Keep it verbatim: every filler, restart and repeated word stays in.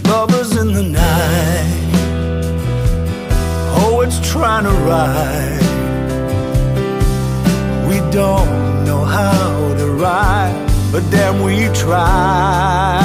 lovers in the night. Oh, it's trying to ride. We don't know how to ride, but damn, we try.